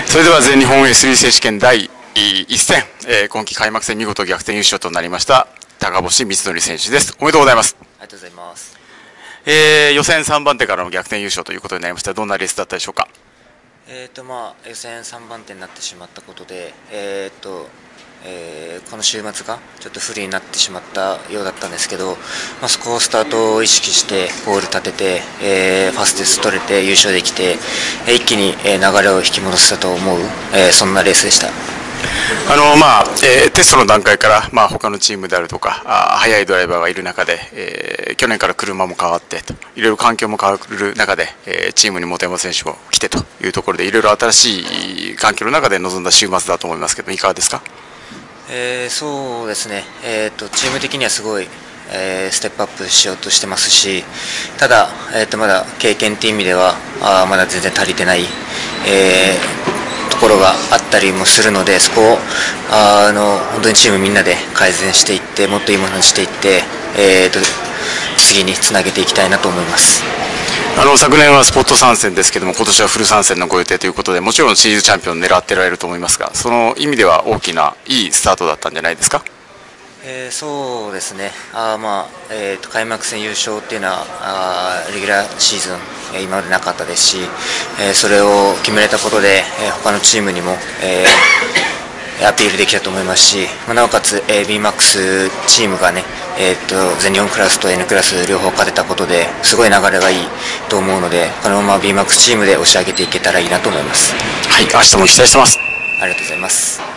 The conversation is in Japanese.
それでは全日本 S3 選手権第1戦、今季開幕戦見事逆転優勝となりました高星光則選手です。おめでとうございます。 ありがとうございます。 予選3番手からの逆転優勝ということになりました。どんなレースだったでしょうか。 予選3番手になってしまったことで、この週末がちょっと不利になってしまったようだったんですけど、そこをスタートを意識してゴール立てて、ファステス取れて優勝できて、一気に流れを引き戻せたと思う、そんなレースでした。 テストの段階から、他のチームであるとか速いドライバーがいる中で、去年から車も変わってといろいろ環境も変わる中で、チームに本山選手も来てというところでいろいろ新しい環境の中で臨んだ週末だと思いますけどいかがですか。 そうですね、チーム的にはすごい、ステップアップしようとしてますし、ただ、まだ経験という意味ではまだ全然足りてない、ところがあったりもするので、そこを本当にチームみんなで改善していってもっといいものにしていって、次につなげていきたいなと思います。 昨年はスポット参戦ですけども今年はフル参戦のご予定ということでもちろんシリーズチャンピオンを狙ってられると思いますがその意味では大きないいスタートだったんじゃないですか。 そうですね、開幕戦優勝っていうのはレギュラーシーズン今までなかったですし、それを決めれたことで他のチームにも、アピールできたと思いますし、なおかつ BMAX チームがね、全日本クラスと N クラス両方勝てたことですごい流れがいいと思うのでこのまま BMAX チームで押し上げていけたらいいなと思います。 はい、明日も期待してます。 ありがとうございます。